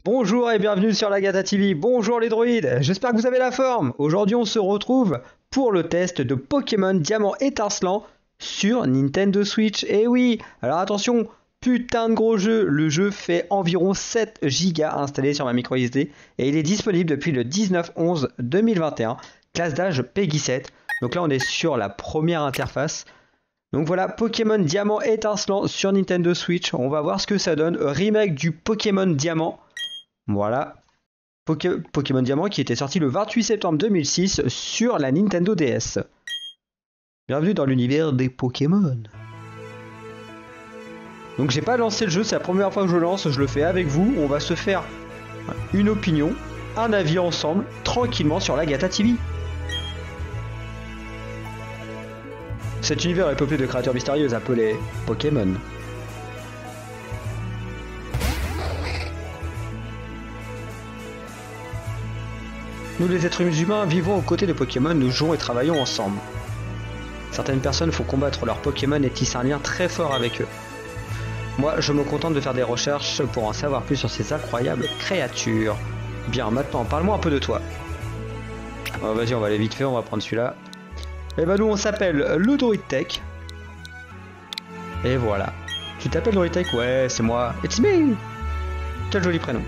Bonjour et bienvenue sur la Gata TV. Bonjour les droïdes, j'espère que vous avez la forme. Aujourd'hui on se retrouve pour le test de Pokémon Diamant Étincelant sur Nintendo Switch. Et oui, alors attention, putain de gros jeu. Le jeu fait environ 7 Go installé sur ma micro SD et il est disponible depuis le 19/11/2021, classe d'âge PEGI 7. Donc là on est sur la première interface. Donc voilà, Pokémon Diamant Étincelant sur Nintendo Switch. On va voir ce que ça donne. Remake du Pokémon Diamant. Voilà. Pokémon Diamant qui était sorti le 28 septembre 2006 sur la Nintendo DS. Bienvenue dans l'univers des Pokémon. Donc j'ai pas lancé le jeu, c'est la première fois que je lance, je le fais avec vous. On va se faire une opinion, un avis ensemble, tranquillement sur la Gata TV. Cet univers est peuplé de créatures mystérieuses appelées Pokémon. Nous les êtres humains vivons aux côtés de Pokémon, nous jouons et travaillons ensemble. Certaines personnes font combattre leurs Pokémon et tissent un lien très fort avec eux. Moi, je me contente de faire des recherches pour en savoir plus sur ces incroyables créatures. Bien, maintenant, parle-moi un peu de toi. Vas-y, on va aller vite fait, on va prendre celui-là. Et bah nous, on s'appelle le Droid Tech. Et voilà. Tu t'appelles Droid Tech? Ouais, c'est moi. It's me. Quel joli prénom.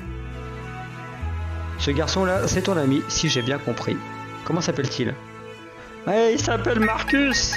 Ce garçon-là, c'est ton ami, si j'ai bien compris. Comment s'appelle-t-il? Ouais, il s'appelle Marcus.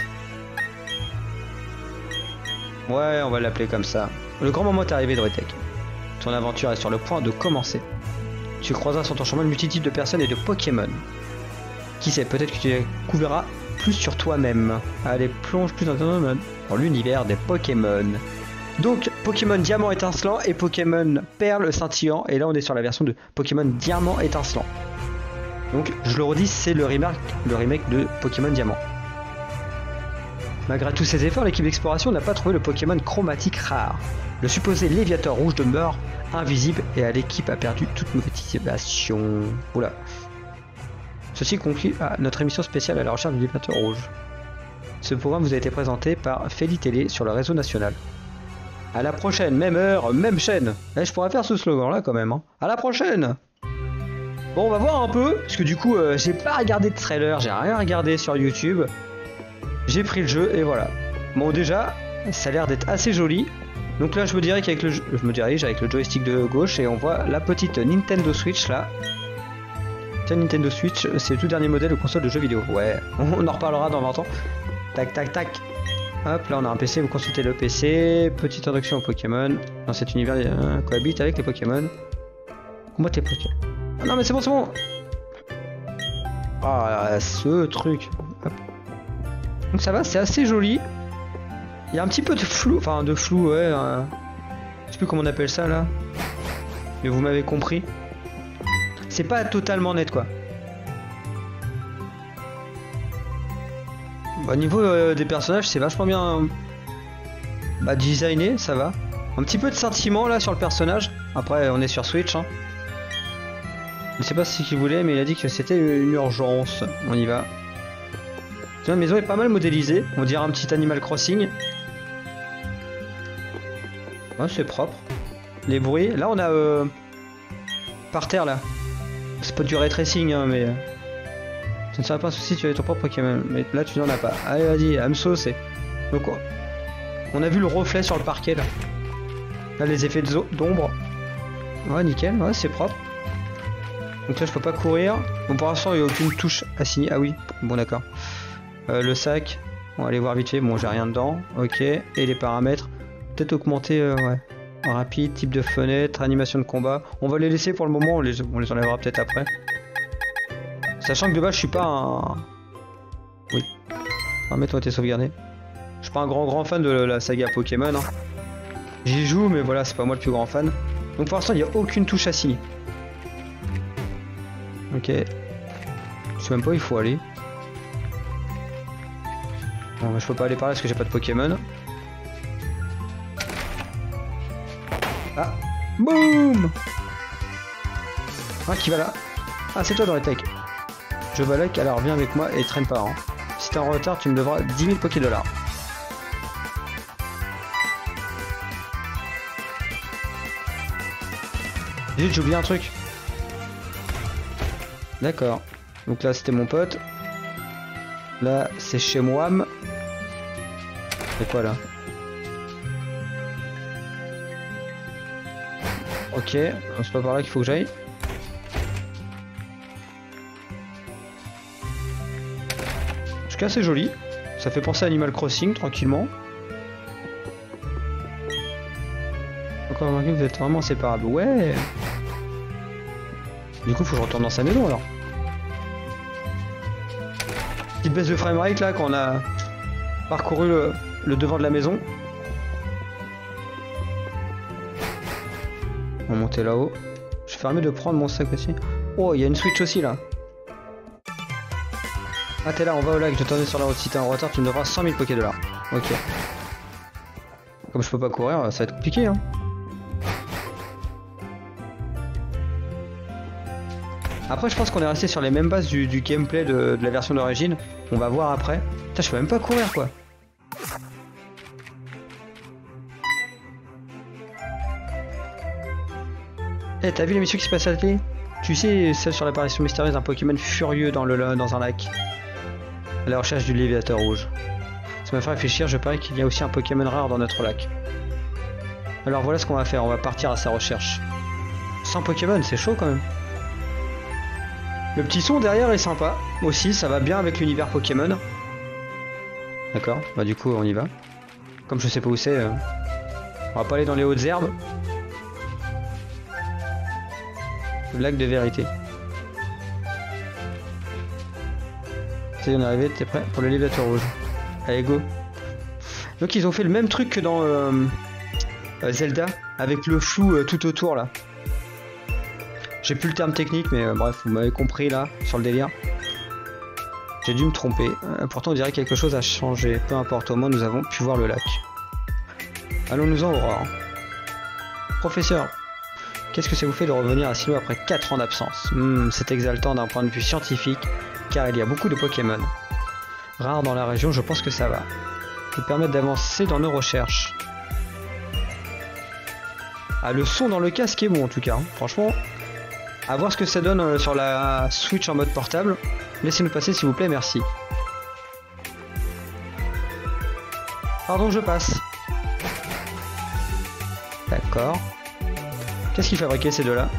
Ouais, on va l'appeler comme ça. Le grand moment est arrivé, Droid Tech. Ton aventure est sur le point de commencer. Tu croiseras sur ton chemin une multitude de personnes et de Pokémon. Qui sait, peut-être que tu découvriras plus sur toi-même. Allez, plonge plus dans l'univers des Pokémon. Donc, Pokémon Diamant Étincelant et Pokémon Perle Scintillant. Et là, on est sur la version de Pokémon Diamant Étincelant. Donc, je le redis, c'est le remake de Pokémon Diamant. Malgré tous ses efforts, l'équipe d'exploration n'a pas trouvé le Pokémon chromatique rare. Le supposé Léviateur rouge demeure invisible et l'équipe a perdu toute motivation. Oula. Ceci conclut notre émission spéciale à la recherche du Léviateur rouge. Ce programme vous a été présenté par Feli Télé sur le réseau national. À la prochaine, même heure, même chaîne. Je pourrais faire ce slogan là quand même. Hein. À la prochaine. Bon, on va voir un peu, parce que du coup, j'ai pas regardé de trailer, j'ai rien regardé sur YouTube. J'ai pris le jeu et voilà. Bon, déjà, ça a l'air d'être assez joli. Donc là, je me dirais qu'avec je me dirige avec le joystick de gauche et on voit la petite Nintendo Switch là. Tiens, Nintendo Switch, c'est le tout dernier modèle de console de jeux vidéo. Ouais, on en reparlera dans 20 ans. Tac, tac, tac. Hop, là on a un PC, vous consultez le PC. Petite introduction au Pokémon. Dans cet univers, cohabite avec les Pokémon. Combat tes Pokémon. Ah non, mais c'est bon, c'est bon. Ah, ce truc. Hop. Donc ça va, c'est assez joli. Il y a un petit peu de flou, enfin de flou, ouais. Je sais plus comment on appelle ça là. Mais vous m'avez compris. C'est pas totalement net quoi. Au niveau des personnages, c'est vachement bien designé, ça va. Un petit peu de sentiment là sur le personnage. Après, on est sur Switch. Hein. Je sais pas ce qu'il voulait, mais il a dit que c'était une urgence. On y va. La maison est pas mal modélisée. On dirait un petit Animal Crossing. Ouais, c'est propre. Les bruits. Là, on a par terre là. C'est pas du ray tracing, hein, mais. Ça ne serait pas un souci, tu avais ton propre Pokémon. Mais là, tu n'en as pas. Allez, vas-y, Amso, c'est. Donc, on a vu le reflet sur le parquet là. Là, les effets d'ombre. Ouais, nickel, ouais, c'est propre. Donc là, je peux pas courir. Bon, pour l'instant, il n'y a aucune touche assignée. Ah oui, bon, d'accord. Le sac, on va aller voir vite fait. Bon, j'ai rien dedans. Ok. Et les paramètres. Peut-être augmenter, ouais. Rapide, type de fenêtre, animation de combat. On va les laisser pour le moment, on les enlèvera peut-être après. Sachant que de base je suis pas un... Oui. Paramètres ont été sauvegardés. Je suis pas un grand fan de la saga Pokémon. Hein. J'y joue mais voilà, c'est pas moi le plus grand fan. Donc pour l'instant il n'y a aucune touche assignée. Ok. Je sais même pas où il faut aller. Bon, je peux pas aller par là parce que j'ai pas de Pokémon. Ah, boum. Ah, qui va là? Ah, c'est toi dans les tech. Je valec, alors viens avec moi et traîne pas. Hein. Si t'es en retard, tu me devras 10 000 Pokédollars. Zut, j'ai oublié un truc. D'accord. Donc là, c'était mon pote. Là, c'est chez moi. C'est quoi là? Ok, c'est pas par là qu'il faut que j'aille. En tout cas, c'est joli. Ça fait penser à Animal Crossing, tranquillement. Encore remarqué, vous êtes vraiment inséparables. Ouais. Du coup, faut que je retourne dans sa maison alors. Petite baisse de framerate là, quand on a parcouru le devant de la maison. On va monter là-haut. Je vais fermer de prendre mon sac aussi. Oh, il y a une Switch aussi là. Ah, t'es là, on va au lac. Je t'en ai sur la route. Si t'es en retard, tu me devras 100 000 $. Ok. Comme je peux pas courir, ça va être compliqué, hein. Après, je pense qu'on est resté sur les mêmes bases du gameplay de la version d'origine. On va voir après. Putain, je peux même pas courir quoi. Eh, hey, t'as vu l'émission qui se passe à la télé? Tu sais, celle sur l'apparition mystérieuse d'un Pokémon furieux dans un lac. À la recherche du Léviateur rouge. Ça m'a fait réfléchir, je parie qu'il y a aussi un Pokémon rare dans notre lac. Alors voilà ce qu'on va faire, on va partir à sa recherche. 100 Pokémon, c'est chaud quand même. Le petit son derrière est sympa, aussi, ça va bien avec l'univers Pokémon. D'accord, bah du coup on y va. Comme je sais pas où c'est, on va pas aller dans les hautes herbes. Lac de vérité. Ça y est, on est arrivé, t'es prêt pour le Léviateur rouge. Allez, go. Donc ils ont fait le même truc que dans Zelda, avec le flou tout autour là. J'ai plus le terme technique, mais bref, vous m'avez compris là, sur le délire. J'ai dû me tromper. Pourtant on dirait que quelque chose a changé. Peu importe, au moins nous avons pu voir le lac. Allons-nous-en, Aurore. Professeur, qu'est-ce que ça vous fait de revenir à Sinnoh après 4 ans d'absence? C'est exaltant d'un point de vue scientifique, car il y a beaucoup de Pokémon rares dans la région, je pense que ça va nous permettre d'avancer dans nos recherches. Ah, le son dans le casque est bon en tout cas, hein. Franchement, à voir ce que ça donne sur la Switch en mode portable. Laissez-nous passer s'il vous plaît, merci. Pardon, je passe. D'accord. Qu'est-ce qu'ils fabriquaient ces deux-là?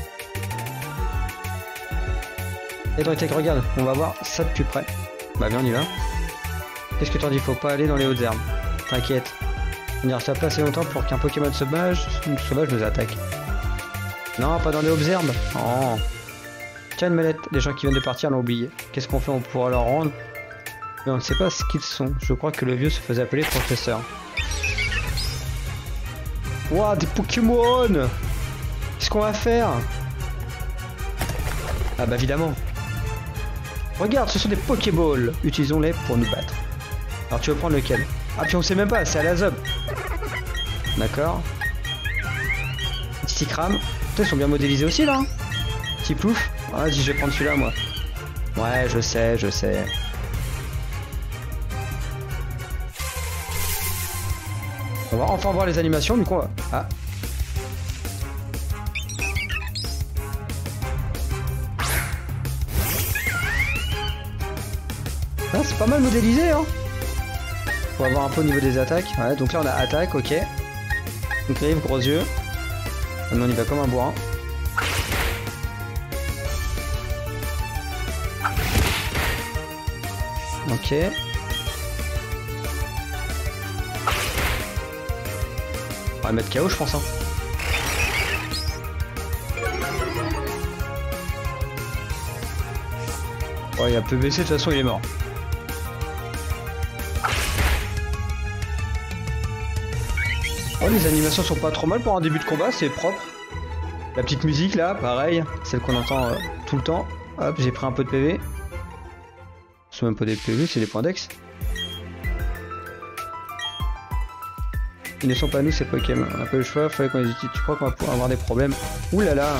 Et Drytech, regarde, on va voir ça de plus près. Bah viens, on y va. Qu'est-ce que t'en dis? Faut pas aller dans les hautes herbes. T'inquiète. On y reste pas assez longtemps pour qu'un Pokémon sauvage nous attaque. Non, pas dans les hautes herbes. Oh. Tiens, une mallette. Les gens qui viennent de partir l'ont oublié. Qu'est-ce qu'on fait? On pourra leur rendre? Mais on ne sait pas ce qu'ils sont. Je crois que le vieux se faisait appeler professeur. Ouah, des Pokémon! Qu'est-ce qu'on va faire? Ah bah évidemment. Regarde, ce sont des Pokéballs. Utilisons-les pour nous battre. Alors tu veux prendre lequel? Ah puis on sait même pas, c'est à la zob. D'accord. Petit crame. Putain, ils sont bien modélisés aussi là. Petit plouf. Ah, dis, je vais prendre celui-là moi. Ouais, je sais, je sais. On va enfin voir les animations, du coup on va... Ah. Ah, c'est pas mal modélisé, hein. On va voir un peu au niveau des attaques. Ouais, donc là on a attaque, ok. Donc griffe, gros yeux. Maintenant on y va comme un bourrin. Ok. On va le mettre KO, je pense, hein. Oh, il a peu baissé, de toute façon il est mort. Oh, les animations sont pas trop mal pour un début de combat, c'est propre. La petite musique là, pareil, celle qu'on entend tout le temps. Hop, j'ai pris un peu de PV. C'est même pas des PV, c'est des points d'ex. Ils ne sont pas nous, ces Pokémon. On n'a pas eu le choix, fallait qu'on les utilise. Tu crois qu'on va pouvoir avoir des problèmes? Ouh là là.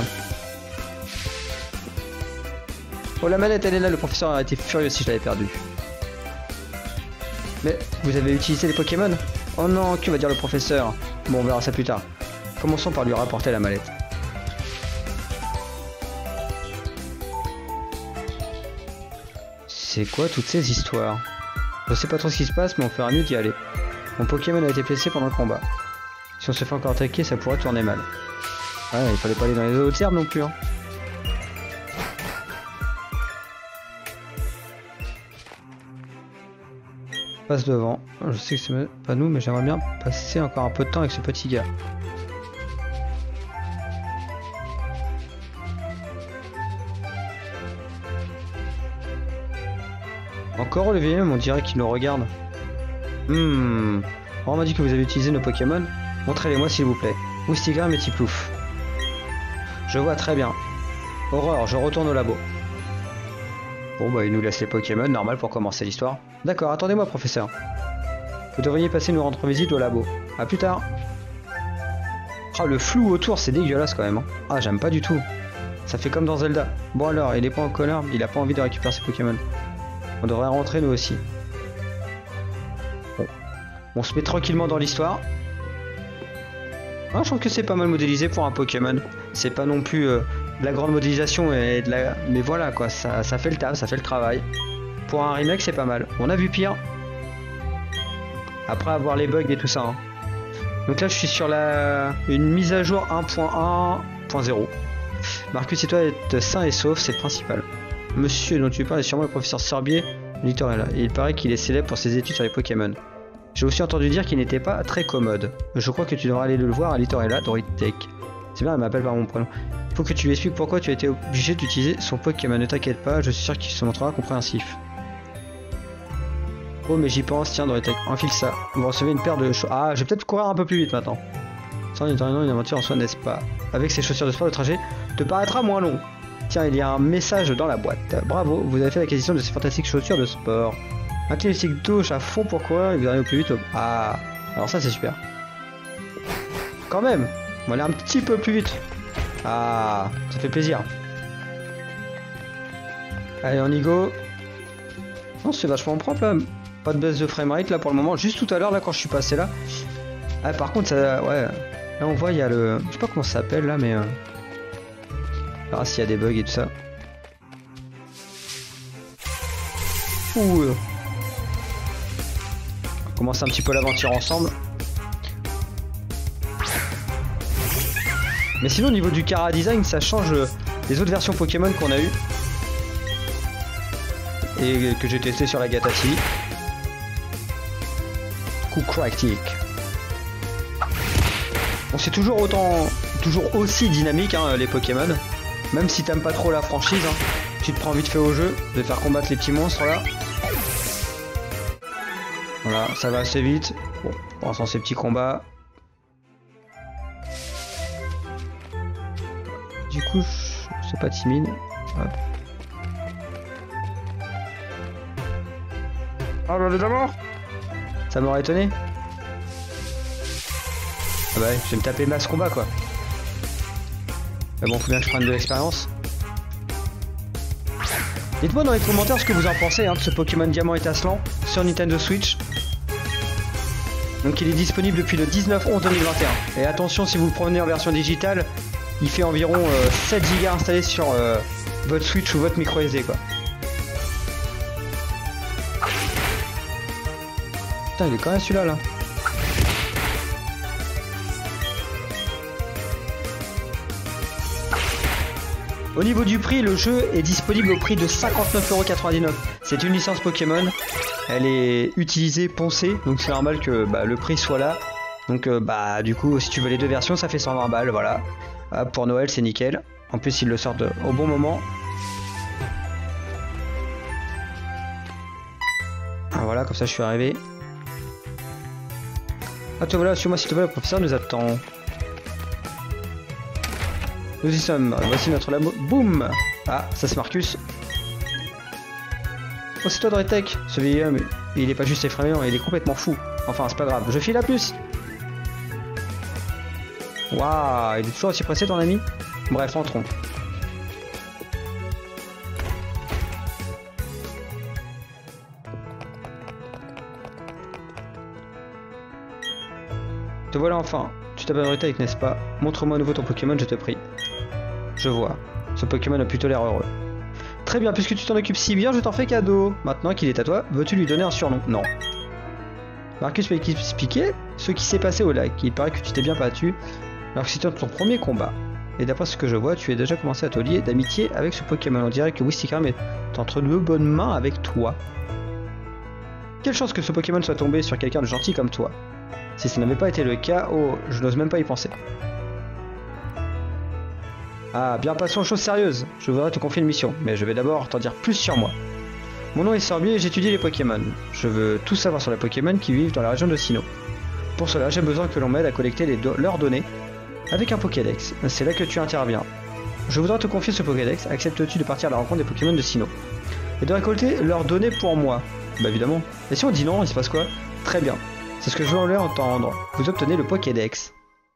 Oh, la manette, elle est là, le professeur aurait été furieux si je l'avais perdue. Mais vous avez utilisé les Pokémon? Oh non, que va dire le professeur? Bon, on verra ça plus tard. Commençons par lui rapporter la mallette. C'est quoi toutes ces histoires? Je sais pas trop ce qui se passe, mais on fera mieux d'y aller. Mon Pokémon a été blessé pendant le combat. Si on se fait encore attaquer, ça pourrait tourner mal. Ouais, il fallait pas aller dans les autres herbes non plus. Hein. Passe devant. Je sais que c'est pas nous, mais j'aimerais bien passer encore un peu de temps avec ce petit gars. Encore le vieil homme, on dirait qu'il nous regarde. On m'a dit que vous avez utilisé nos Pokémon. Montrez-les-moi s'il vous plaît. Moustigram et Tiplouf. Je vois très bien. Horreur, je retourne au labo. Bon bah il nous laisse les Pokémon, normal pour commencer l'histoire. D'accord, attendez-moi professeur. Vous devriez passer nous rendre visite au labo. A plus tard. Ah le flou autour c'est dégueulasse quand même. Hein. Ah j'aime pas du tout. Ça fait comme dans Zelda. Bon alors, il est pas en colère, il a pas envie de récupérer ses Pokémon. On devrait rentrer nous aussi. Bon. On se met tranquillement dans l'histoire. Ah, je trouve que c'est pas mal modélisé pour un Pokémon. C'est pas non plus de la grande modélisation et de la... Mais voilà quoi, ça fait le taf, ça fait le travail. Pour un remake c'est pas mal. On a vu pire. Après avoir les bugs et tout ça. Hein. Donc là je suis sur une mise à jour 1.1.0. Marcus et toi êtes sain et sauf, c'est le principal. Monsieur dont tu parles est sûrement le professeur Sorbier de Littorella. Et il paraît qu'il est célèbre pour ses études sur les Pokémon. J'ai aussi entendu dire qu'il n'était pas très commode. Je crois que tu devrais aller le voir à Littorella, Doritech. C'est bien, elle m'appelle par mon prénom. Il faut que tu lui expliques pourquoi tu as été obligé d'utiliser son Pokémon. Ne t'inquiète pas, je suis sûr qu'il se montrera compréhensif. Oh mais j'y pense, tiens Doritech, enfile ça. Vous recevez une paire de chaussures. Ah, je vais peut-être courir un peu plus vite maintenant. Ça en étant une aventure en soi, n'est-ce pas? Avec ces chaussures de sport, le trajet te paraîtra moins long. Tiens, il y a un message dans la boîte. Bravo, vous avez fait l'acquisition de ces fantastiques chaussures de sport. Inclinez le stick gauche à fond pour courir et vous arrivez au plus vite. Ah, alors ça c'est super. Quand même, on va aller un petit peu plus vite. Ah, ça fait plaisir. Allez, on y go. Non, c'est vachement propre là. Pas de baisse de framerate là pour le moment. Juste tout à l'heure là quand je suis passé là. Ah, par contre, ça, ouais. Là on voit, il y a le... Je sais pas comment ça s'appelle là, mais... Ah, s'il y a des bugs et tout ça. Ouh. On commence un petit peu l'aventure ensemble. Mais sinon au niveau du Chara Design ça change les autres versions Pokémon qu'on a eu. Et que j'ai testé sur la Gatati. Coup cracktic. Bon c'est toujours aussi dynamique hein, les Pokémon. Même si t'aimes pas trop la franchise, hein, tu te prends vite fait au jeu de faire combattre les petits monstres là. Voilà, ça va assez vite. Bon, pour l'instant ces petits combats. Du coup, c'est pas timide. Hop. Ah bah déjà mort. Ça m'aurait étonné. Ah bah ouais, je vais me taper masse combat quoi. Mais bon, faut bien que je prenne de l'expérience. Dites-moi dans les commentaires ce que vous en pensez hein, de ce Pokémon Diamant étincelant sur Nintendo Switch. Donc il est disponible depuis le 19/11/2021. Et attention, si vous le prenez en version digitale, il fait environ 7 Go installé sur votre Switch ou votre micro SD quoi. Putain, il est quand même celui-là là. Au niveau du prix, le jeu est disponible au prix de 59,99 €. C'est une licence Pokémon. Elle est utilisée, poncée, donc c'est normal que le prix soit là. Donc du coup, si tu veux les deux versions, ça fait 120 balles, voilà. Pour Noël, c'est nickel. En plus, ils le sortent au bon moment. Ah, voilà, comme ça, je suis arrivé. Ah, te voilà, suis-moi s'il te plaît, le professeur nous attend. Nous y sommes, voici notre labo. Boum. Ah, ça c'est Marcus. Oh, c'est toi Doritech. Ce vieil homme, il est pas juste effrayant, il est complètement fou. Enfin, c'est pas grave, je file à plus. Waouh, il est toujours aussi pressé ton ami. Bref, entrons. Te voilà enfin. Tu t'appelles Doritech, n'est-ce pas? Montre-moi à nouveau ton Pokémon, je te prie. Je vois. Ce Pokémon a plutôt l'air heureux. Très bien, puisque tu t'en occupes si bien, je t'en fais cadeau. Maintenant qu'il est à toi, veux-tu lui donner un surnom? Non. Marcus peut expliquer ce qui s'est passé au lac. Il paraît que tu t'es bien battu alors que c'était ton premier combat. Et d'après ce que je vois, tu as déjà commencé à te lier d'amitié avec ce Pokémon. On dirait que Wistikram est entre de bonnes mains avec toi. Quelle chance que ce Pokémon soit tombé sur quelqu'un de gentil comme toi. Si ce n'avait pas été le cas, oh, je n'ose même pas y penser. Ah, bien, passons aux choses sérieuses. Je voudrais te confier une mission, mais je vais d'abord t'en dire plus sur moi. Mon nom est Sorbi et j'étudie les Pokémon. Je veux tout savoir sur les Pokémon qui vivent dans la région de Sinnoh. Pour cela, j'ai besoin que l'on m'aide à collecter leurs données avec un Pokédex. C'est là que tu interviens. Je voudrais te confier ce Pokédex. Acceptes-tu de partir à la rencontre des Pokémon de Sinnoh et de récolter leurs données pour moi? Bah évidemment. Et si on dit non, il se passe quoi? Très bien. C'est ce que je voulais entendre. Vous obtenez le Pokédex.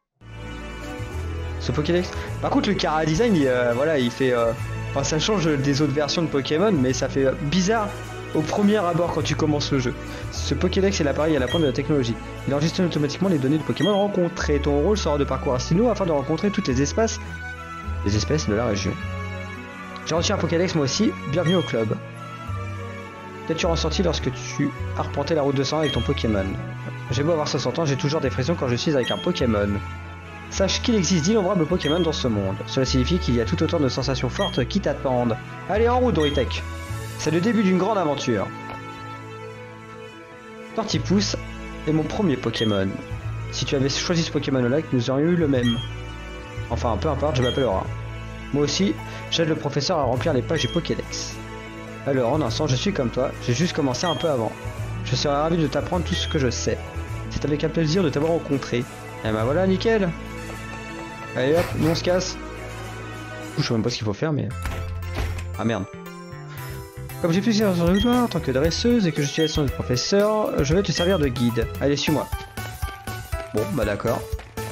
Ce Pokédex. Par contre, le Chara Design, voilà, il fait. Enfin, ça change des autres versions de Pokémon, mais ça fait bizarre au premier abord quand tu commences le jeu. Ce Pokédex est l'appareil à la pointe de la technologie. Il enregistre automatiquement les données de Pokémon rencontrés. Ton rôle sera de parcourir Sinnoh afin de rencontrer toutes les espèces de la région. J'ai reçu un Pokédex moi aussi. Bienvenue au club. Qu'as-tu ressenti lorsque tu as arpenté la route de sang avec ton Pokémon? J'ai beau avoir 60 ans, j'ai toujours des frissons quand je suis avec un Pokémon. Sache qu'il existe d'innombrables Pokémon dans ce monde. Cela signifie qu'il y a tout autant de sensations fortes qui t'attendent. Allez, en route, Doritek. C'est le début d'une grande aventure. Tortipousse est mon premier Pokémon. Si tu avais choisi ce Pokémon au lac, nous aurions eu le même. Enfin, peu importe, je m'appelle Aura. Moi aussi, j'aide le professeur à remplir les pages du Pokédex. Alors, en un sens, je suis comme toi, j'ai juste commencé un peu avant. Je serais ravi de t'apprendre tout ce que je sais. C'est avec un plaisir de t'avoir rencontré. Et ben voilà, nickel. Allez hop, nous on se casse. Je sais même pas ce qu'il faut faire, mais... Ah merde. Comme j'ai plusieurs heures de toi en tant que dresseuse et que je suis l'assistant du professeur, je vais te servir de guide. Allez, suis-moi. Bon, bah d'accord.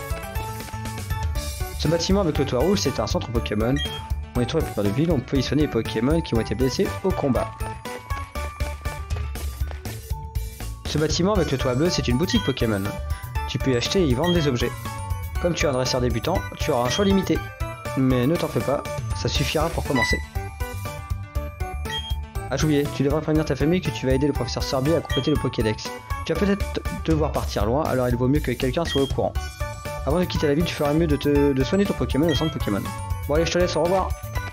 Ce bâtiment avec le toit rouge, c'est un centre Pokémon. On y trouve la plupart de villes, on peut y soigner les Pokémon qui ont été blessés au combat. Ce bâtiment avec le toit bleu, c'est une boutique Pokémon. Tu peux y acheter et y vendre des objets. Comme tu es un dresseur débutant, tu auras un choix limité. Mais ne t'en fais pas, ça suffira pour commencer. Ah, j'ai oublié, tu devras prévenir ta famille que tu vas aider le professeur Sorbi à compléter le Pokédex. Tu vas peut-être devoir partir loin, alors il vaut mieux que quelqu'un soit au courant. Avant de quitter la ville, tu feras mieux de soigner ton Pokémon au centre Pokémon. Bon allez, je te laisse, au revoir.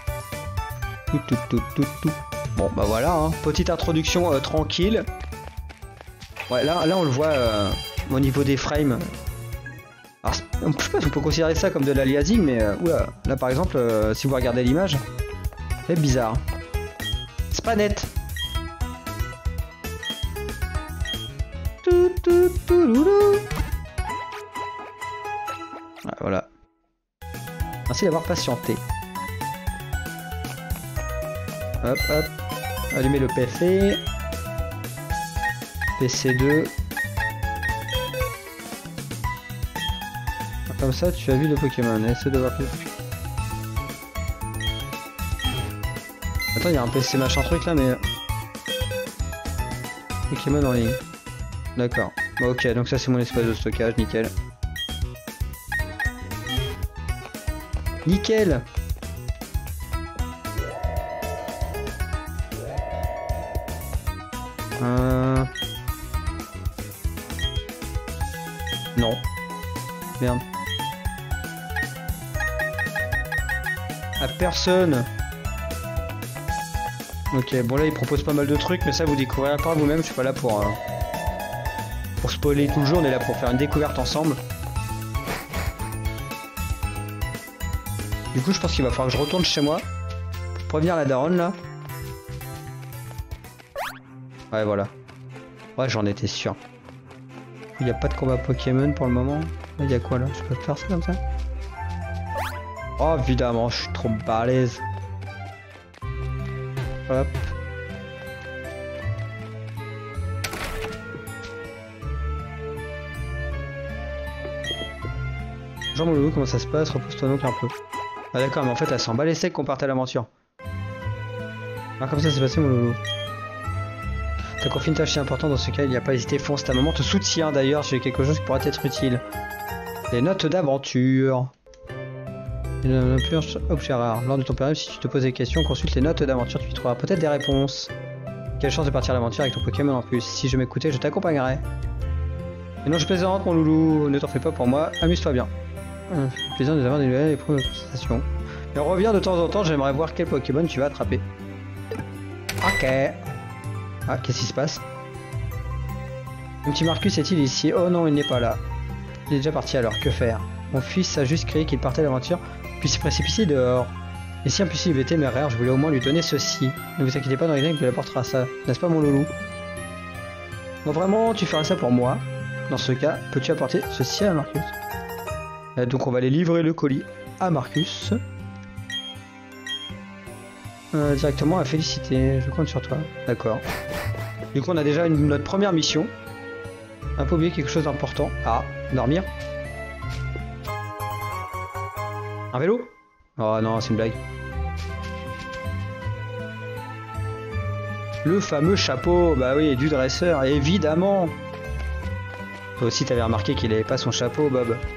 Bon bah voilà, hein. Petite introduction tranquille. Ouais, là on le voit au niveau des frames. Alors, je sais pas si on peut considérer ça comme de l'aliasing, mais oula, là par exemple, si vous regardez l'image, c'est bizarre. C'est pas net. Ah, voilà. Merci d'avoir patienté. Hop hop. Allumer le PFE. PC2. Comme ça, tu as vu le Pokémon. Essaye de voir plus. Attends, il y a un PC machin truc là, mais... Pokémon en ligne. D'accord. Bon, ok, donc ça c'est mon espace de stockage, nickel. Nickel. Non. Merde. À personne. Ok, bon là il propose pas mal de trucs, mais ça vous découvrirez par vous-même, je suis pas là pour spoiler tout le jeu, on est là pour faire une découverte ensemble. Du coup je pense qu'il va falloir que je retourne chez moi, pour prévenir la daronne là. Ouais voilà. Ouais j'en étais sûr. Il n'y a pas de combat Pokémon pour le moment. Il y a quoi là? Je peux faire ça comme ça? Oh évidemment, je suis trop balèze. Hop. Jean mon loulou, comment ça se passe? Repose-toi donc un peu. Ah d'accord, mais en fait elle s'en bat les steaks qu'on parte à l'aventure. Alors comme ça c'est passé mon loulou. T'as confié une tâche si importante, dans ce cas il n'y a pas hésité, fonce, ta maman te soutient d'ailleurs, j'ai quelque chose qui pourrait être utile. Les notes d'aventure. Une purge objet rare. Lors de ton périple, si tu te poses des questions, consulte les notes d'aventure, tu y trouveras peut-être des réponses. Quelle chance de partir à l'aventure avec ton Pokémon en plus. Si je m'écoutais, je t'accompagnerais. Et non, je plaisante, mon loulou. Ne t'en fais pas pour moi. Amuse-toi bien. Plaisir de avoir des nouvelles et de sensations. Et on revient de temps en temps, j'aimerais voir quel Pokémon tu vas attraper. Ok. Ah, qu'est-ce qui se passe? Mon petit Marcus est-il ici? Oh non, il n'est pas là. Il est déjà parti alors, que faire? Mon fils a juste crié qu'il partait à l'aventure, puis s'est précipité dehors. Et si impossible était téméraire, je voulais au moins lui donner ceci. Ne vous inquiétez pas, dans les il lui apportera ça. N'est-ce pas, mon loulou? Bon, vraiment, tu feras ça pour moi. Dans ce cas, peux-tu apporter ceci à Marcus? Donc on va aller livrer le colis à Marcus. Directement à Félicité. Je compte sur toi. D'accord. Du coup, on a déjà notre première mission. On n'a pas oublié quelque chose d'important. Ah, dormir. Un vélo? Oh non, c'est une blague. Le fameux chapeau, bah oui, du dresseur, évidemment. Toi aussi, t'avais remarqué qu'il avait pas son chapeau, Bob. Donc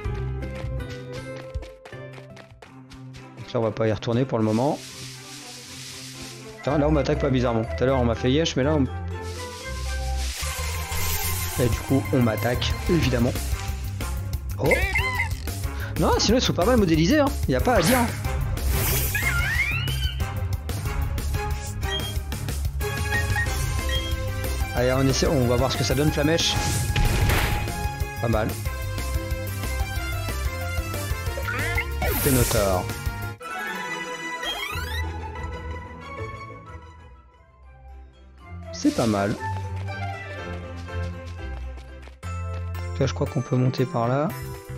là, on va pas y retourner pour le moment. Putain, là, on m'attaque pas bizarrement. Tout à l'heure, on m'a fait yesh, mais là, on... Et du coup, on m'attaque, évidemment. Oh! Non, sinon, ils sont pas mal modélisés, hein. Y a pas à dire. Allez, on essaie, on va voir ce que ça donne, Flamèche. Pas mal. Ténotaure. C'est pas mal. Là, je crois qu'on peut monter par là.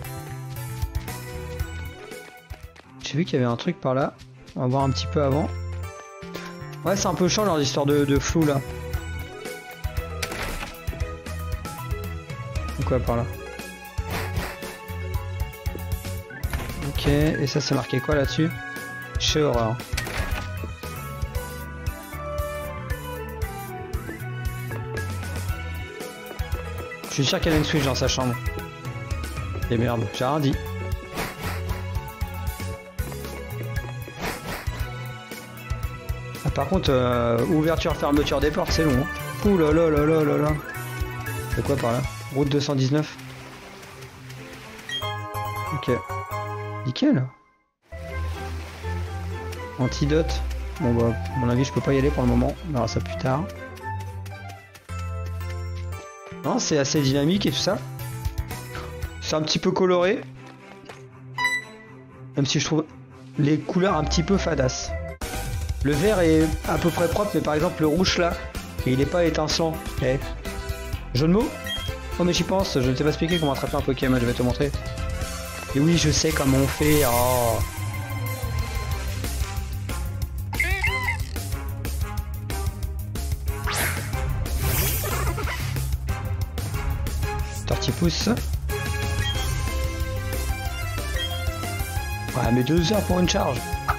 J'ai vu qu'il y avait un truc par là. On va voir un petit peu avant. Ouais, c'est un peu chiant leur histoire de flou là. Quoi par là? Ok, et ça c'est marqué quoi là-dessus? Chez Horreur. Je suis sûr qu'il y a une Switch dans sa chambre. Et merde, j'ai rien dit. Ah, par contre, ouverture, fermeture des portes, c'est long. Hein. Ouh là là là là là là. C'est quoi par là? Route 219. Ok. Nickel. Antidote. Bon bah, à mon avis, je peux pas y aller pour le moment. On verra ça plus tard. Non, c'est assez dynamique et tout ça. C'est un petit peu coloré. Même si je trouve les couleurs un petit peu fadasse. Le vert est à peu près propre, mais par exemple le rouge là, il est pas étincelant. Okay. Jeu de mots? Oh mais j'y pense, je ne sais pas expliquer comment attraper un Pokémon, je vais te montrer. Et oui, je sais comment on fait. Oh. Tortipousse. Ouais, mais 2 heures pour une charge.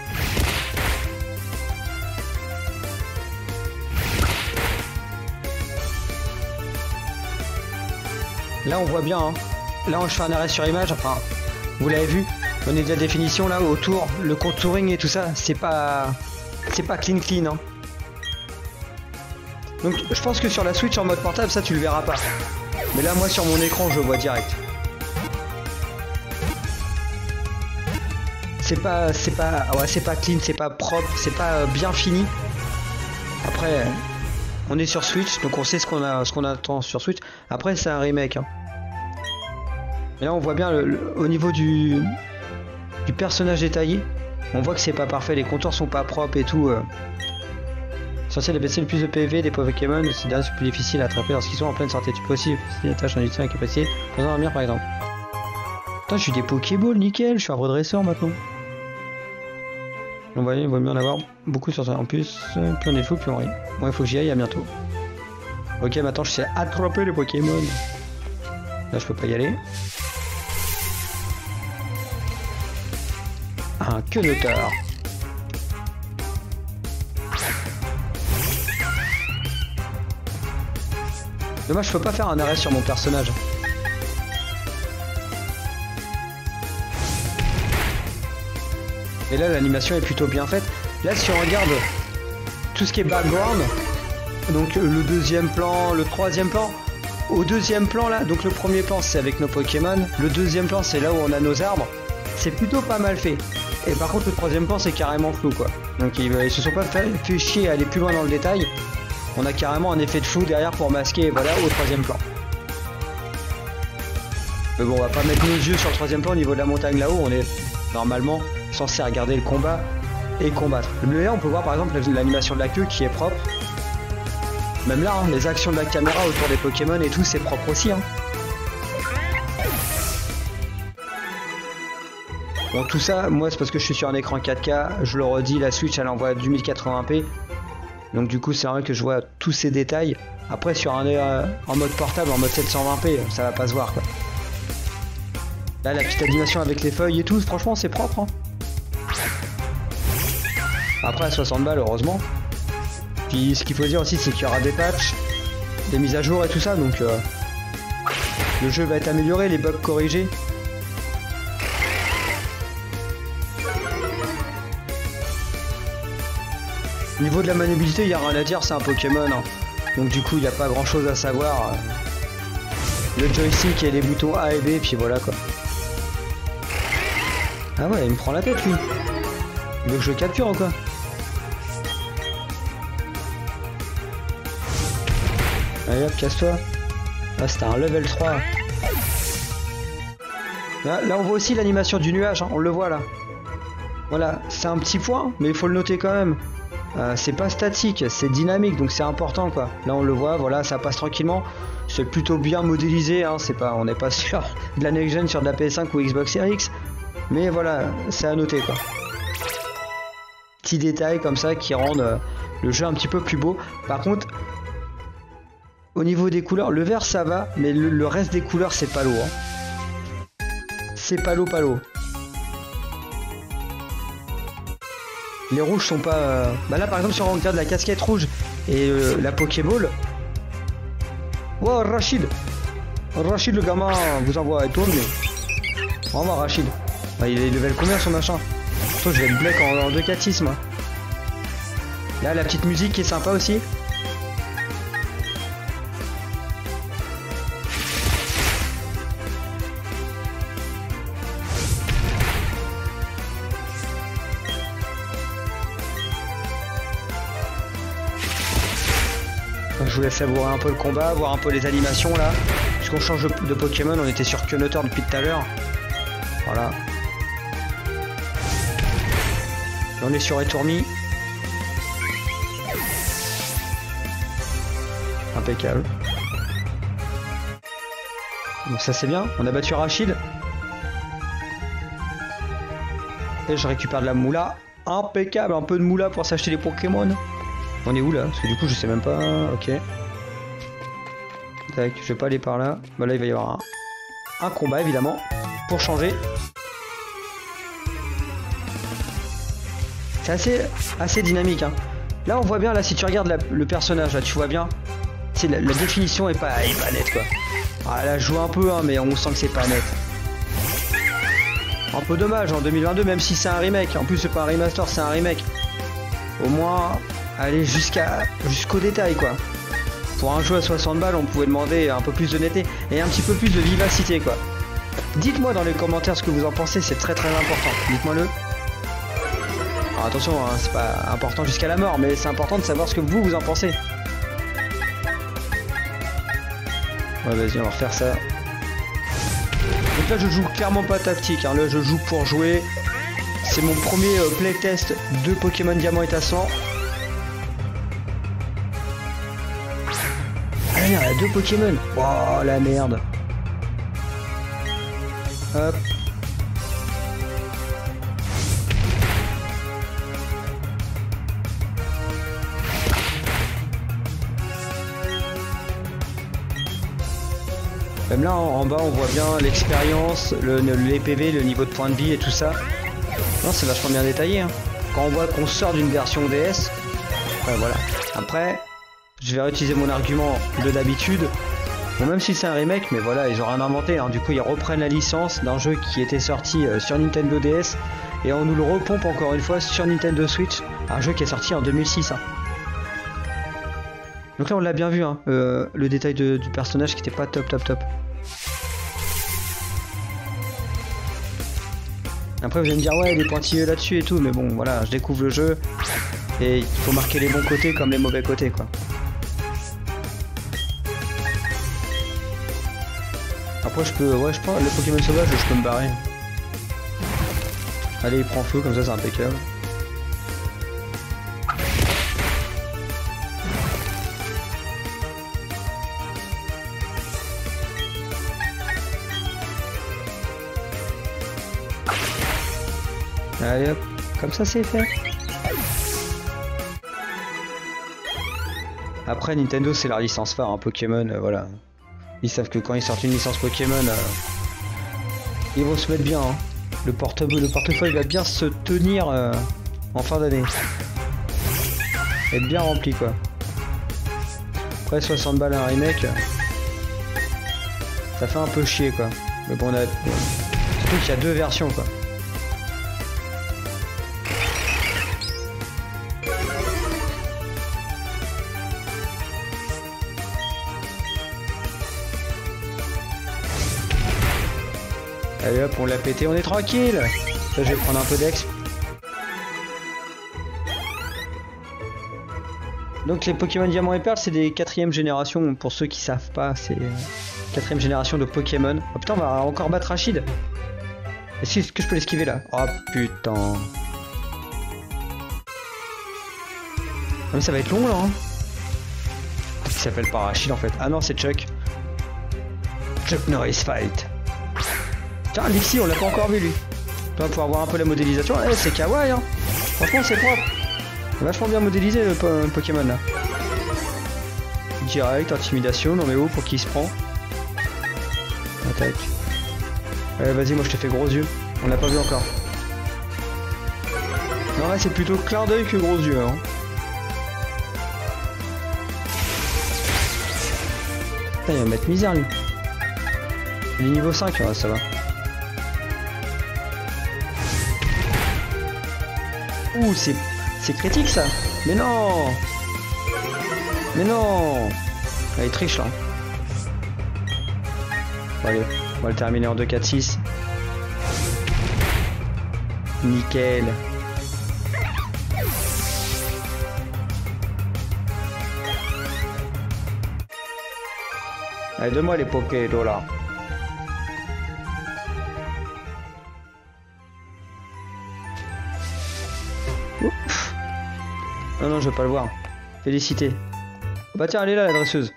Là on voit bien, hein. Là je fais un arrêt sur image, enfin vous l'avez vu, on est de la définition là autour, le contouring et tout ça, c'est pas clean hein. Donc je pense que sur la Switch en mode portable ça tu le verras pas. Mais là moi sur mon écran je le vois direct. C'est pas clean, c'est pas propre, c'est pas bien fini. Après on est sur Switch, donc on sait ce qu'on attend sur Switch. Après c'est un remake. Hein. Et là on voit bien au niveau du personnage détaillé, on voit que c'est pas parfait, les contours sont pas propres et tout. Censé baisser le plus de PV des Pokémon, ces derniers sont plus difficiles à attraper lorsqu'ils sont en pleine santé. Tu peux aussi si les tâches en utilisant la capacité pour dormir par exemple. Putain, j'ai des Pokéballs, nickel, je suis un redresseur maintenant. On va mieux en avoir beaucoup sur ça. En plus, plus on est fou, plus on rit. Bon, il faut que j'y aille, à bientôt. Ok, maintenant je sais attraper les Pokémon. Là, je peux pas y aller. Un quenoteur. Dommage, je peux pas faire un arrêt sur mon personnage. Et là l'animation est plutôt bien faite. Là si on regarde tout ce qui est background, donc le deuxième plan, le troisième plan, au deuxième plan là, donc le premier plan c'est avec nos Pokémon, le deuxième plan c'est là où on a nos arbres, c'est plutôt pas mal fait. Et par contre le troisième plan c'est carrément flou quoi. Donc ils se sont pas fait chier à aller plus loin dans le détail. On a carrément un effet de flou derrière pour masquer, voilà, au troisième plan. Mais bon, on va pas mettre nos yeux sur le troisième plan au niveau de la montagne là-haut, on est normalement censé regarder le combat et combattre. Là on peut voir par exemple l'animation de la queue qui est propre. Même là, hein, les actions de la caméra autour des Pokémon et tout, c'est propre aussi. Hein. Bon, tout ça, moi c'est parce que je suis sur un écran 4K, je le redis, la Switch elle envoie du 1080p. Donc du coup c'est vrai que je vois tous ces détails. Après sur un en mode portable, en mode 720p, ça va pas se voir quoi. Là la petite animation avec les feuilles et tout, franchement c'est propre. Hein. Après à 60 balles heureusement. Puis ce qu'il faut dire aussi c'est qu'il y aura des patchs, des mises à jour et tout ça, donc le jeu va être amélioré, les bugs corrigés. Au niveau de la maniabilité, il n'y a rien à dire, c'est un Pokémon. Hein. Donc du coup, il n'y a pas grand chose à savoir. Le joystick et les boutons A et B, puis voilà quoi. Ah ouais, il me prend la tête lui. Il veut que je le capture ou quoi? Allez hop, casse-toi. Ah, c'était un level 3. Là, on voit aussi l'animation du nuage, hein, on le voit là. Voilà, c'est un petit point, mais il faut le noter quand même. C'est pas statique, c'est dynamique, donc c'est important quoi. Là on le voit, voilà, ça passe tranquillement. C'est plutôt bien modélisé, hein, on n'est pas sur de la next gen sur de la PS5 ou Xbox Series X. Mais voilà, c'est à noter quoi. Petits détails comme ça qui rendent le jeu un petit peu plus beau. Par contre, au niveau des couleurs, le vert ça va, mais le reste des couleurs c'est pas l'eau. Hein. C'est pas l'eau. Les rouges sont pas... Bah là par exemple si on regarde la casquette rouge et la Pokéball. Wow Rachid le gamin vous envoie tourner. Au revoir Rachid. Bah, il est level combien son machin? Je vais le black en 2-4-6 moi. Là la petite musique qui est sympa aussi. Je voulais savourer un peu le combat, voir un peu les animations là. Puisqu'on change de Pokémon, on était sur Quenoteur depuis tout à l'heure. Voilà. Là, on est sur Etourmi. Impeccable. Donc ça c'est bien, on a battu Rachid. Et je récupère de la moula. Impeccable, un peu de moula pour s'acheter les Pokémon. On est où là? Parce que du coup je sais même pas. Ok. Tac, je vais pas aller par là. Bah là il va y avoir un combat évidemment. Pour changer. C'est assez dynamique hein. Là on voit bien là si tu regardes le personnage là tu vois bien. La définition est pas nette quoi. Ah là je joue un peu hein, mais on sent que c'est pas net. Un peu dommage en 2022 même si c'est un remake. En plus c'est pas un remaster, c'est un remake. Au moins aller jusqu'au détail quoi. Pour un jeu à 60 balles on pouvait demander un peu plus de netteté et un petit peu plus de vivacité quoi. Dites-moi dans les commentaires ce que vous en pensez, c'est très important. Dites-moi le. Alors attention hein, c'est pas important jusqu'à la mort mais c'est important de savoir ce que vous en pensez. Ouais vas-y on va refaire ça. Donc là je joue clairement pas tactique hein. Là je joue pour jouer. C'est mon premier playtest de Pokémon Diamant Étincelant. Ah il y a 2 Pokémon. Oh la merde. Hop. Même là en bas on voit bien l'expérience, les PV, le niveau de points de vie et tout ça. Non c'est vachement bien détaillé hein. Quand on voit qu'on sort d'une version DS. Ouais, voilà. Après je vais réutiliser mon argument de d'habitude. Bon même si c'est un remake mais voilà ils ont rien inventé hein. Du coup ils reprennent la licence d'un jeu qui était sorti sur Nintendo DS Et on nous le repompe encore une fois sur Nintendo Switch, un jeu qui est sorti en 2006. Hein. Donc là on l'a bien vu, hein, le détail du personnage qui était pas top. Après vous allez me dire ouais des pointilleux là-dessus et tout, mais bon voilà, je découvre le jeu et il faut marquer les bons côtés comme les mauvais côtés quoi. Après je peux, ouais je pense, le Pokémon sauvage je peux me barrer. Allez il prend feu comme ça c'est impeccable. Allez hop, comme ça c'est fait. Après Nintendo c'est leur licence phare, hein, Pokémon, voilà. Ils savent que quand ils sortent une licence Pokémon, ils vont se mettre bien. Hein. Le portefeuille va bien se tenir en fin d'année. Être bien rempli quoi. Après 60 balles un remake, ça fait un peu chier quoi. Mais bon, surtout qu'il y a deux versions quoi. Allez hop, on l'a pété, on est tranquille. Là, je vais prendre un peu d'exp. Donc les Pokémon Diamant et Perle, c'est des 4ème génération, pour ceux qui savent pas, c'est 4ème génération de Pokémon. Oh putain, on va encore battre Rachid. Est-ce que je peux l'esquiver là? Oh putain. Ah, mais ça va être long là. Hein. Il s'appelle pas Rachid en fait. Ah non, c'est Chuck. Chuck Norris Fight. Tiens, Lixie, on l'a pas encore vu lui. Tu vas pouvoir voir un peu la modélisation. Eh, c'est kawaii, hein. Franchement, c'est propre. Vachement bien modélisé le Pokémon là. Direct, intimidation, non mais où pour qui il se prend? Attaque. Allez, vas-y, moi je te fais gros yeux. On l'a pas vu encore. Non, là c'est plutôt clin d'œil que gros yeux. Hein. Putain, il va mettre misère lui. Il est niveau 5, hein, ça va. Ouh, c'est critique ça. Mais non. Mais non. Ah, il triche là. Bon, allez, on va le terminer en 2, 4, 6. Nickel. Allez, donne-moi les Pokédos là. Ouf. Non, non, je veux pas le voir. Félicité. Bah tiens, elle est là la dresseuse.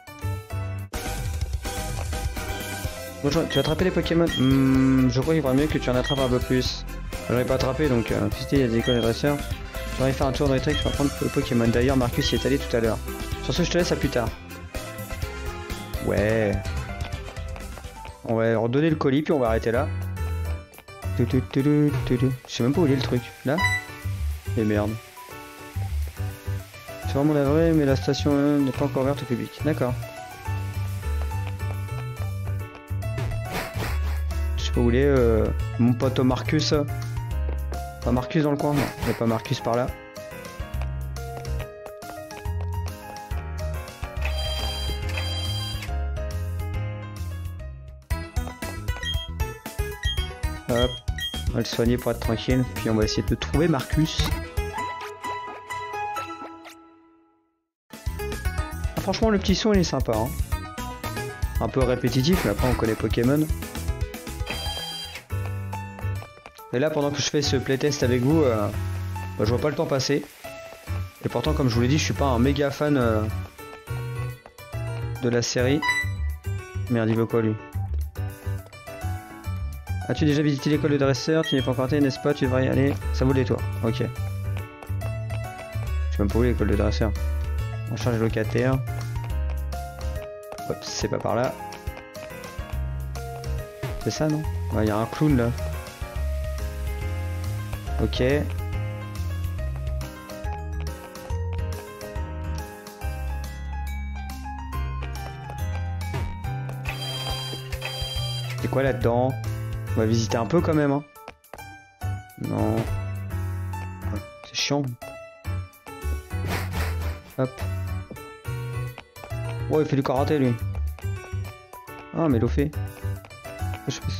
Bon, tu vas attraper les Pokémon. Je crois qu'il vaudrait mieux que tu en attrapes un peu plus. Je l'aurais pas attrapé donc il y a des écoles de dresseurs. J'aurais fait un tour dans les trucs pour prendre le Pokémon. D'ailleurs, Marcus y est allé tout à l'heure. Sur ce, je te laisse à plus tard. Ouais. On va redonner le colis puis on va arrêter là. Je sais même pas où il est le truc. Là? Et merde. C'est vraiment la vraie, mais la station n'est pas encore ouverte au public. D'accord. Je sais pas où il est, mon pote Marcus. Pas Marcus dans le coin? Non, il n'y a pas Marcus par là. Hop, on va le soigner pour être tranquille. Puis on va essayer de trouver Marcus. Ah, franchement, le petit son il est sympa. Hein. Un peu répétitif, mais après on connaît Pokémon. Et là, pendant que je fais ce playtest avec vous, bah, je vois pas le temps passer. Et pourtant, comme je vous l'ai dit, je suis pas un méga fan de la série. Merde, il veut quoi lui? As-tu déjà visité l'école de dresseur? Tu n'es pas encore entré, n'est-ce pas? Tu devrais y aller. Ça vaut des toits. Ok. Je sais même pas où l'école de dresseur. On change de locataire. Hop, c'est pas par là. C'est ça, non? Ouais, il y a un clown là. Ok. C'est quoi là-dedans? On va visiter un peu quand même. Hein. Non. C'est chiant. Hop. Oh, il fait du karaté lui. Ah, mais Lofé. Je sais pas.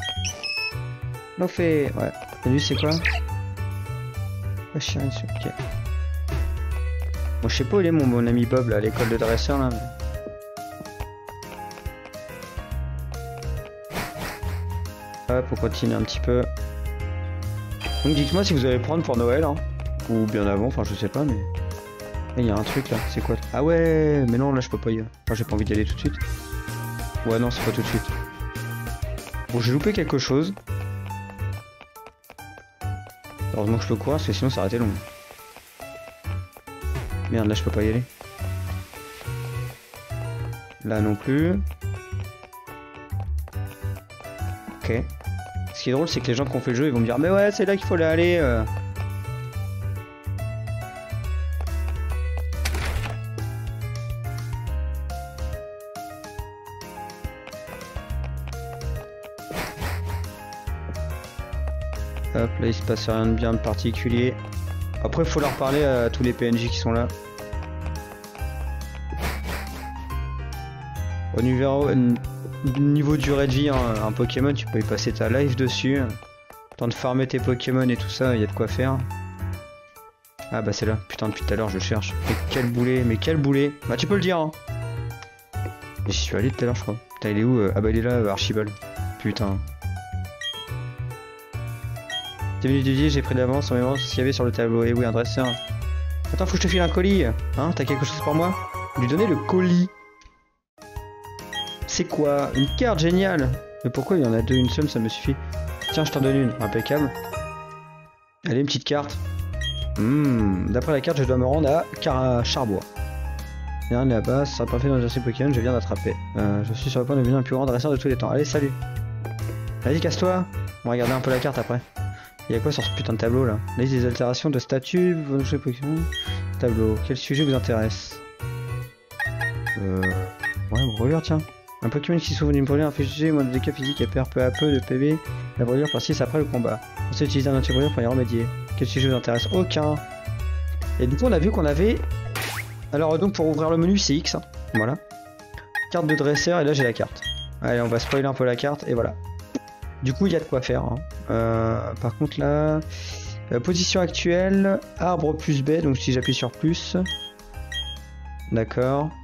Lofé, ouais. Et lui, c'est quoi? Ah, chien, ok. Bon, je sais pas où il est mon ami Bob là, à l'école de dresseur là. Hop, on continue un petit peu. Donc dites-moi si vous allez prendre pour Noël, hein. Ou bien avant, enfin je sais pas, mais... Il y a un truc là, c'est quoi? Ah ouais, mais non, là je peux pas y aller. Enfin, j'ai pas envie d'y aller tout de suite. Ouais, non, c'est pas tout de suite. Bon, j'ai loupé quelque chose. Heureusement que je peux courir, parce que sinon ça aurait été long. Merde, là je peux pas y aller. Là non plus. Ok. Ce qui est drôle, c'est que les gens qui ont fait le jeu, ils vont me dire mais ouais, c'est là qu'il faut aller. Hop, là il se passe rien de bien de particulier. Après, il faut leur parler à tous les PNJ qui sont là. Au niveau durée de vie, hein, un Pokémon, tu peux y passer ta life dessus. Temps de farmer tes Pokémon et tout ça, il y a de quoi faire. Ah bah c'est là, putain depuis tout à l'heure je le cherche. Mais quel boulet. Bah tu peux le dire hein. J'y suis allé tout à l'heure je crois. Putain il est où? Ah bah il est là, Archibald. Putain. 10 minutes du j'ai pris d'avance en mémoire ce qu'il y avait sur le tableau. Et oui, un dresseur. Attends, faut que je te file un colis. Hein, t'as quelque chose pour moi? Lui donner le colis. C'est quoi? Une carte géniale. Mais pourquoi il y en a deux? Une seule, ça me suffit. Tiens, je t'en donne une. Impeccable. Allez, une petite carte. D'après la carte, je dois me rendre à Charbois. Viens là-bas, ça sera pas fait dans l'exercice Pokémon, je viens d'attraper. Je suis sur le point de devenir le plus grand dresseur de tous les temps. Allez, salut. Vas-y, casse-toi. On va regarder un peu la carte après. Il y a quoi sur ce putain de tableau là? Liste des altérations de statut, Pokémon. Tableau. Quel sujet vous intéresse? Ouais, brûlure, tiens. Un Pokémon qui souffre d'une brûlure infligée, moins de dégâts physiques et perd peu à peu de PV. La brûlure persiste après le combat. On sait utiliser un anti-brûlure pour y remédier. Quel sujet vous intéresse? Aucun. Et du coup, on a vu qu'on avait. Alors, donc, pour ouvrir le menu, c'est X. Hein. Voilà. Carte de dresseur, et là, j'ai la carte. Allez, on va spoiler un peu la carte, et voilà. Du coup, il y a de quoi faire. Hein. Par contre, là, position actuelle, arbre plus baie. Donc, si j'appuie sur plus, d'accord.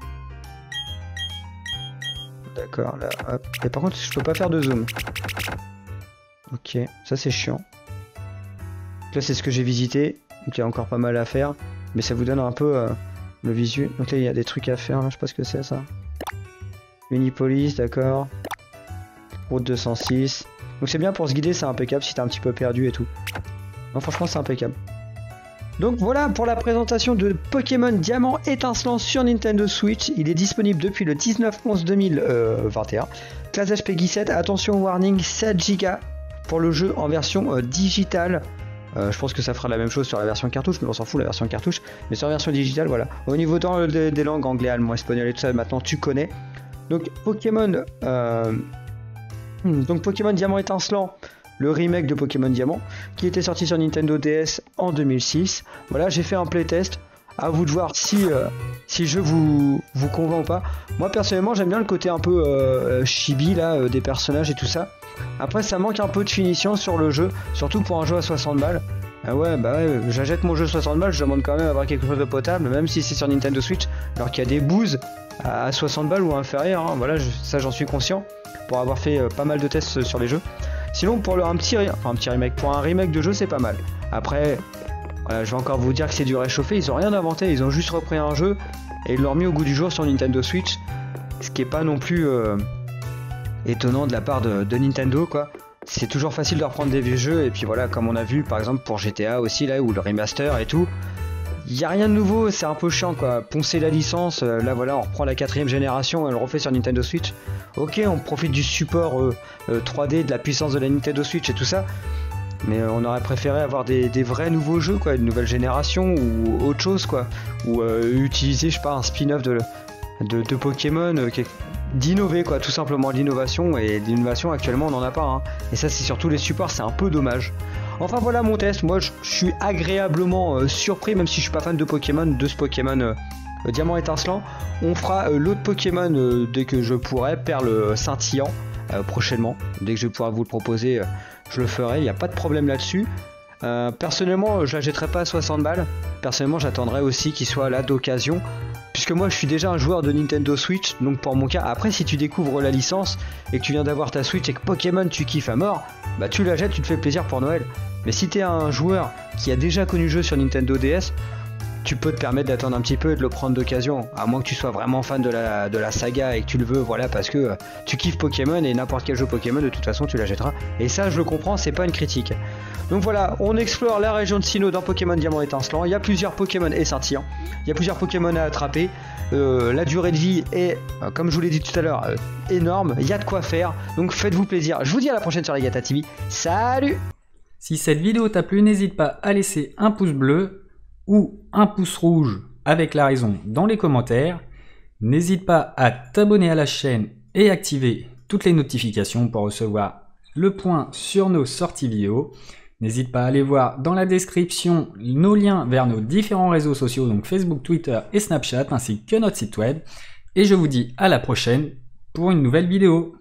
D'accord, là, hop. Et par contre, je peux pas faire de zoom. Ok, ça c'est chiant. Là, c'est ce que j'ai visité. Donc, il y a encore pas mal à faire. Mais ça vous donne un peu le visu. Donc, là, il y a des trucs à faire. Là, je sais pas ce que c'est ça. Unipolis, d'accord. Route 206. Donc c'est bien pour se guider, c'est impeccable si t'es un petit peu perdu et tout. Non franchement c'est impeccable. Donc voilà pour la présentation de Pokémon Diamant Étincelant sur Nintendo Switch. Il est disponible depuis le 19/11/2021. Classe HP Peggy 7, attention warning 7 Go pour le jeu en version digitale. Je pense que ça fera la même chose sur la version cartouche, mais on s'en fout la version cartouche. Mais sur la version digitale, voilà. Au niveau des langues anglais, allemand, espagnol et tout ça, maintenant tu connais. Donc Pokémon... Donc Pokémon Diamant Étincelant, le remake de Pokémon Diamant, qui était sorti sur Nintendo DS en 2006. Voilà, j'ai fait un playtest. À vous de voir si le jeu vous convainc ou pas. Moi personnellement, j'aime bien le côté un peu chibi là, des personnages et tout ça. Après, ça manque un peu de finition sur le jeu, surtout pour un jeu à 60 balles. Ah ouais, bah ouais, j'achète mon jeu 60 balles, je demande quand même d'avoir quelque chose de potable, même si c'est sur Nintendo Switch, alors qu'il y a des bouses à 60 balles ou inférieur. Hein. Voilà, ça j'en suis conscient. Pour avoir fait pas mal de tests sur les jeux. Sinon pour un petit remake, pour un remake de jeu c'est pas mal. Après voilà, je vais encore vous dire que c'est du réchauffé, ils ont rien inventé, ils ont juste repris un jeu et ils l'ont remis au goût du jour sur Nintendo Switch, ce qui est pas non plus étonnant de la part de Nintendo quoi. C'est toujours facile de reprendre des vieux jeux et puis voilà, comme on a vu par exemple pour GTA aussi là, ou le remaster et tout, il n'y a rien de nouveau, c'est un peu chiant quoi, poncer la licence, là voilà on reprend la 4ème génération et on le refait sur Nintendo Switch. Ok, on profite du support 3D, de la puissance de la Nintendo Switch et tout ça, mais on aurait préféré avoir des vrais nouveaux jeux quoi, une nouvelle génération ou autre chose quoi, ou utiliser je sais pas un spin-off de Pokémon, d'innover quoi, tout simplement l'innovation, et l'innovation actuellement on n'en a pas hein. Et ça c'est sur tous les supports, c'est un peu dommage. Enfin voilà mon test, moi je suis agréablement surpris, même si je suis pas fan de Pokémon, de ce Pokémon Diamant étincelant. On fera l'autre Pokémon dès que je pourrai, Perle scintillant, prochainement. Dès que je vais pouvoir vous le proposer, je le ferai, il n'y a pas de problème là-dessus. Personnellement, je la jetterai pas à 60 balles. Personnellement, j'attendrai aussi qu'il soit là d'occasion. Puisque moi je suis déjà un joueur de Nintendo Switch, donc pour mon cas, après si tu découvres la licence et que tu viens d'avoir ta Switch et que Pokémon tu kiffes à mort, bah tu la jettes, tu te fais plaisir pour Noël. Mais si t'es un joueur qui a déjà connu le jeu sur Nintendo DS, tu peux te permettre d'attendre un petit peu et de le prendre d'occasion, à moins que tu sois vraiment fan de la saga et que tu le veux, voilà, parce que tu kiffes Pokémon et n'importe quel jeu Pokémon de toute façon tu l'achèteras. Et ça je le comprends, c'est pas une critique. Donc voilà, on explore la région de Sinnoh dans Pokémon Diamant étincelant. Il y a plusieurs Pokémon et scintillants, il y a plusieurs Pokémon à attraper. La durée de vie est, comme je vous l'ai dit tout à l'heure, énorme, il y a de quoi faire, donc faites-vous plaisir. Je vous dis à la prochaine sur Legata TV, salut! Si cette vidéo t'a plu, n'hésite pas à laisser un pouce bleu ou un pouce rouge avec la raison dans les commentaires. N'hésite pas à t'abonner à la chaîne et activer toutes les notifications pour recevoir le point sur nos sorties vidéo. N'hésite pas à aller voir dans la description nos liens vers nos différents réseaux sociaux, donc Facebook, Twitter et Snapchat, ainsi que notre site web. Et je vous dis à la prochaine pour une nouvelle vidéo.